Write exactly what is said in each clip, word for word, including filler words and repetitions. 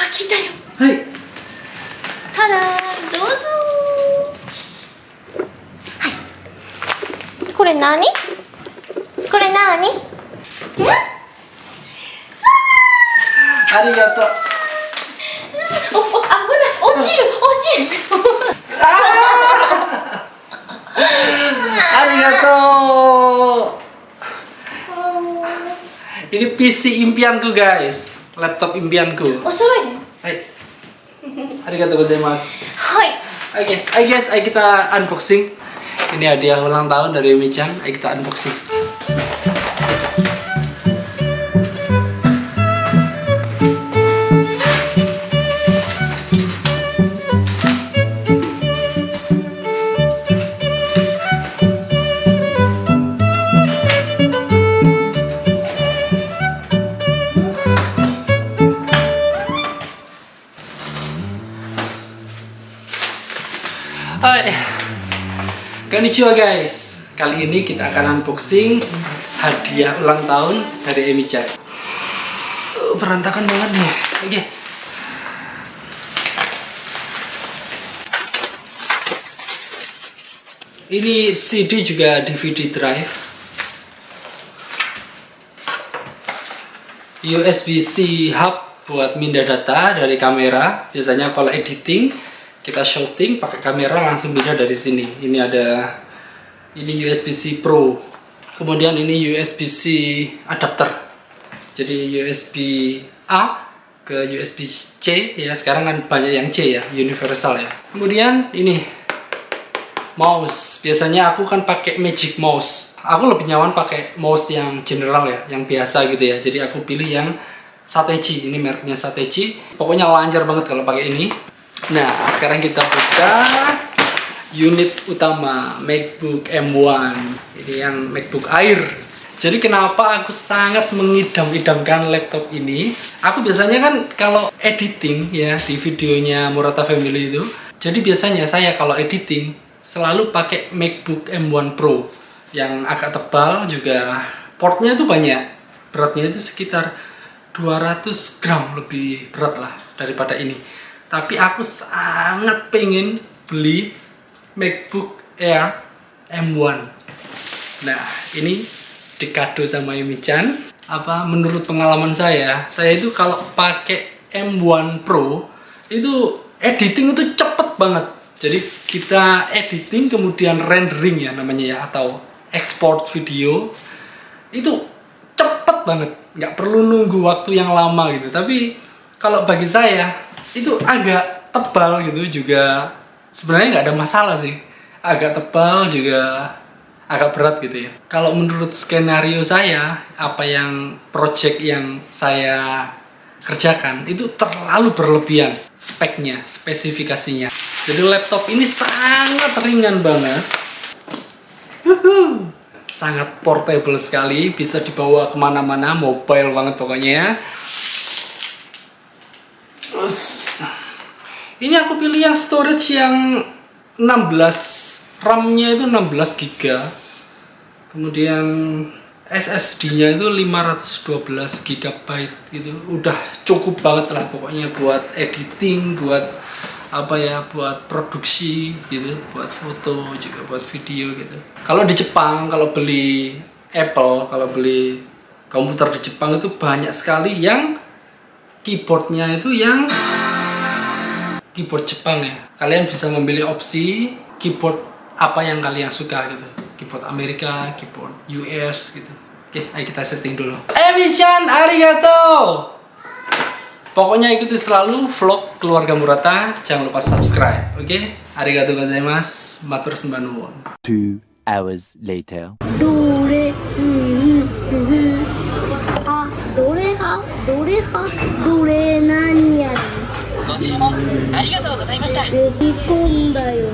来たよ。 はい。 ただー、どうぞー。はい。これ何？これ何？ん？ ありがとう。 お、お、危ない。落ちる、落ちる。 ありがとう. Ini P C impianku guys, laptop impianku. Oh, suruh ya? Hai. Arigatou gozaimasu. Hai. Oke, ayo guys, ayo kita unboxing. Ini hadiah ulang tahun dari Emi-chan. Ayo kita unboxing. Hai, konnichiwa guys. Kali ini kita akan unboxing hadiah ulang tahun dari Emi-chan. uh, Berantakan banget nih. Oke. Ini C D juga D V D drive, U S B C hub buat mindah data dari kamera. Biasanya kalau editing kita shooting pakai kamera langsung pindah dari sini. Ini ada ini U S B C Pro. Kemudian ini U S B C adapter. Jadi U S B A ke U S B C ya. Sekarang kan banyak yang C ya, universal ya. Kemudian ini mouse. Biasanya aku kan pakai Magic Mouse. Aku lebih nyaman pakai mouse yang general ya, yang biasa gitu ya. Jadi aku pilih yang Satechi. Ini mereknya Satechi. Pokoknya lancar banget kalau pakai ini. Nah, sekarang kita buka unit utama MacBook M one. Ini yang MacBook Air. Jadi kenapa aku sangat mengidam-idamkan laptop ini? Aku biasanya kan kalau editing ya di videonya Murata Family itu. Jadi biasanya saya kalau editing selalu pakai MacBook M one Pro yang agak tebal, juga portnya itu banyak. Beratnya itu sekitar dua ratus gram lebih berat lah daripada ini. Tapi aku sangat pengen beli MacBook Air M one. Nah, ini dikado sama Emi-chan. Apa menurut pengalaman saya, saya itu kalau pakai M one Pro itu editing itu cepet banget. Jadi kita editing kemudian rendering ya namanya ya, atau export video itu cepet banget, nggak perlu nunggu waktu yang lama gitu. Tapi kalau bagi saya itu agak tebal gitu juga sebenarnya nggak ada masalah sih. Agak tebal juga agak berat gitu ya. Kalau menurut skenario saya, apa yang project yang saya kerjakan itu terlalu berlebihan speknya, spesifikasinya. Jadi laptop ini sangat ringan banget, sangat portable sekali, bisa dibawa kemana-mana, mobile banget pokoknya. Terus ini aku pilih yang storage yang enam belas, RAM-nya itu enam belas giga. Kemudian S S D-nya itu lima ratus dua belas gigabyte gitu. Udah cukup banget lah pokoknya buat editing, buat apa ya, buat produksi gitu, buat foto juga, buat video gitu. Kalau di Jepang, kalau beli Apple, kalau beli komputer di Jepang itu banyak sekali yang keyboardnya itu yang keyboard Jepang ya. Kalian bisa memilih opsi keyboard apa yang kalian suka gitu. Keyboard Amerika, keyboard U S gitu. Oke, ayo kita setting dulu. Emi-chan, arigatou! Pokoknya ikuti selalu vlog keluarga Murata. Jangan lupa subscribe, oke? Arigatou gozaimasu. Matur sembah nuwun. Two hours later. Dore, ah, dore ha, dore ha, dore nani ya. ご注文ありがとうございました。 呼び込んだよ。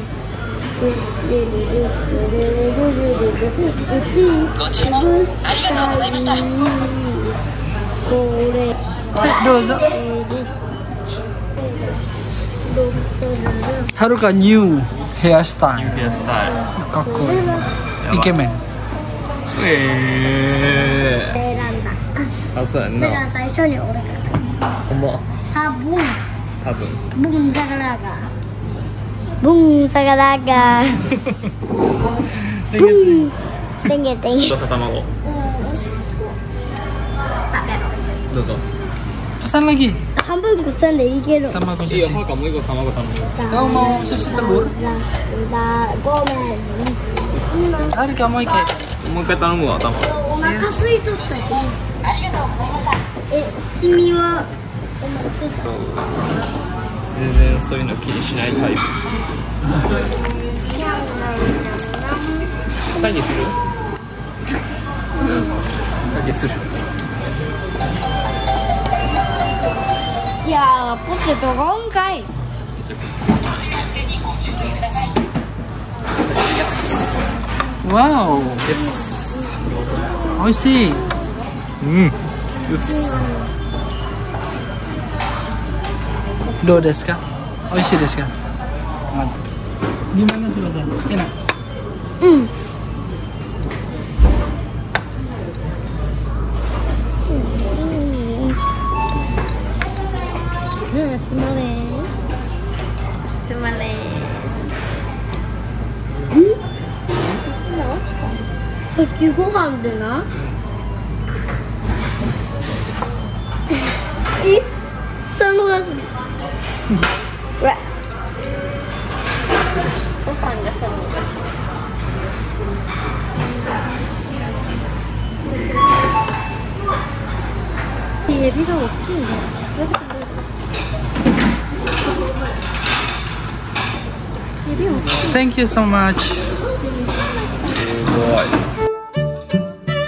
ご注文ありがとうございました。 これ、 どうぞ。はるかニューヘアスタイル。 ヘアスタイルかっこいい。イケメン。 え選んだ。 ー、あ、そうやんな。 だから最初に俺が。 ほんま。 Tabung. 多分 Bung sagalaga. Bung sagalaga. Bung. Tenge tenge. どうぞ卵どうぞ Pesan lagi. Hambun kusan de ikeru. Tamago いいよ sushi. パーカーもう一個卵頼むよ Kau mau sushi telur? Udah gomen. Hari kamu ike. もう一回頼むわ卵お腹空いとったし。 ありがとうございました。 え、君はお腹空いた？ 全然そういうの気にしないタイプ会議する会議する Ya, pote to gonkai. Wow. Yes. Oishi. うんよし Do desu ka? Oishi desu ka? Mantap. Gimana sih Mas? Enak. Hmm. Nah, cemale. Cemale. Hmm? Nah,落ちた。さっきご飯でな。え、卵がする。うわ。 ご飯がさのかしエビが大きいね。すいません。エビ大きい。 Thank you so much. すごい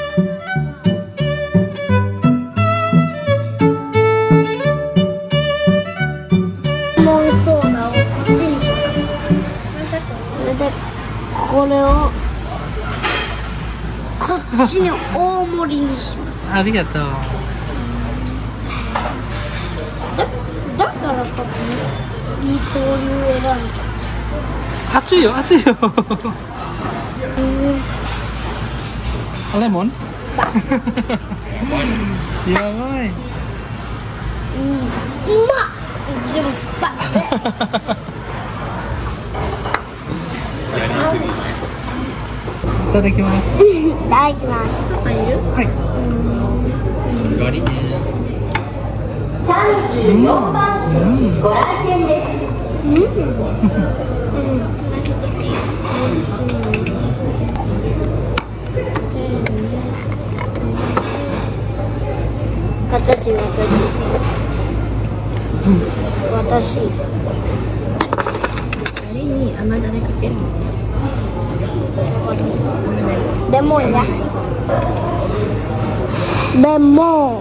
レモンソーダをこっちにします。それでこれをこっちに大盛りにします。 Arigato. だだからここに二刀流選んじゃう。 Atsuy yo, atsuy yo. Lemon? Ya, boy. うまっ。でも酸っぱい。 やりすぎいただきます。 大事な。パパいる？ ガリねさんじゅうよんばん席ご来店です。 私私私あれに甘だれかけるのレモンやレモン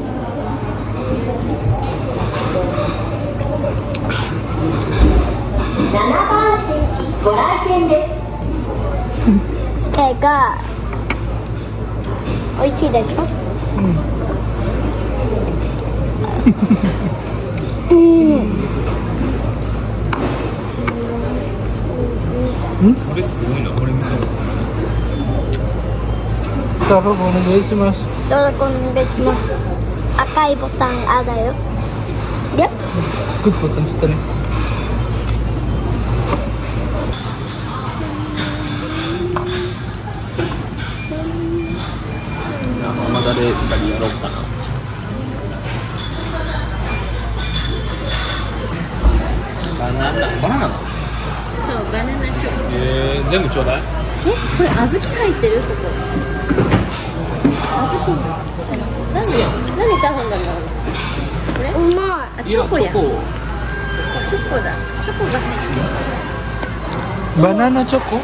ななばん席ご来店です。 けが美味しいでしょ。うん。 それすごいなこれ見た Kakak mau nungguin sih mas. どうぞお願いします。赤いボタンあだよ。やっ Good button situ nih. 甘だれやろうかな バナナバナナそうバナナチョコえー、全部ちょうだいえこれ小豆入ってるここ小豆何何頼んだんだろうこれうまあチョコやチョコチョコだチョコが入ってる Banana choco.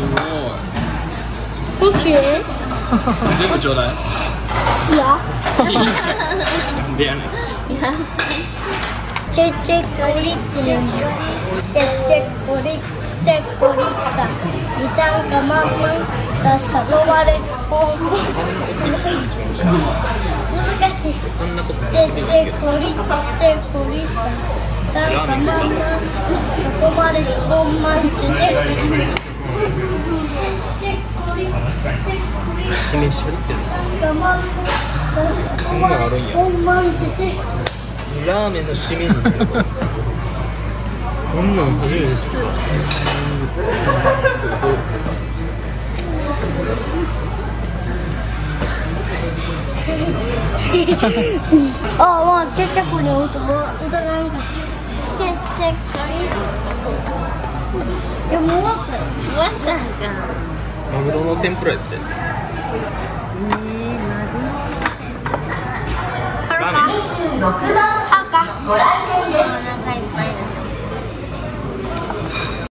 すい。もしい全部ちょうだいや。 いいんかいなんでやねんチェチェコリチェチェチェコリチェコリさ二酸化マンマンさっさの割れほん難しいチェチェコリチェコリさ三化マンマンさっまれほんまんチェチェチェコリチェコリ示しゃりってる三化マンマンさっまれほんまんチェチェラーメンの締めにってるこんなん初めて知った。 あ、まあ、ちっちゃくに歌が歌なんかちっちゃくいや、もう終わったよ。 終わったんか。 マグロの天ぷらやって。ラーメン。 にじゅうろくばんご来店です。